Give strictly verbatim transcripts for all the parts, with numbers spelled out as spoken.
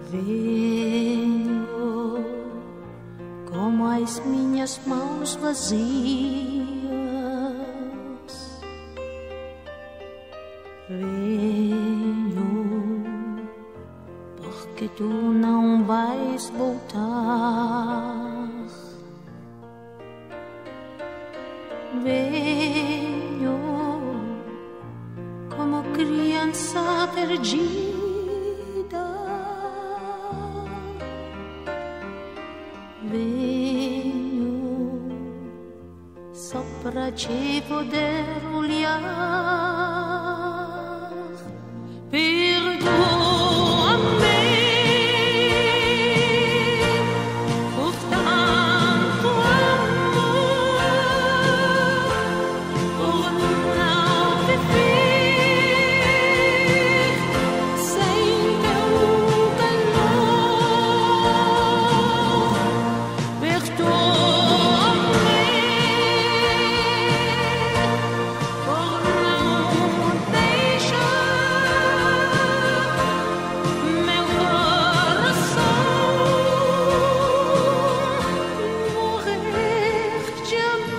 Venho como as minhas mãos vazias, venho porque tu não vais voltar, venho como criança perdida, venho só para te poder olhar. Perdoa-me por tanto amor, por não viver sem teu calor. Perdoa-me por não deixar meu coração morrer de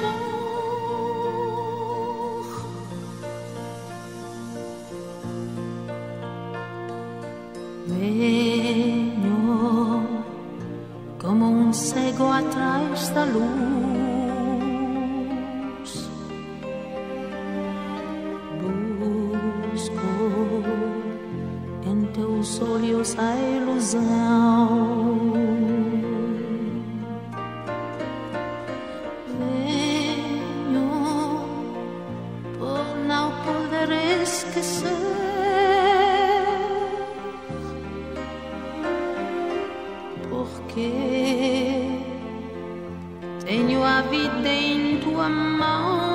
amor. Venho como um cego atrás da luz, busco em teus olhos a ilusão. Venho por não poder esquecer, porque tenho a vida em tua mão.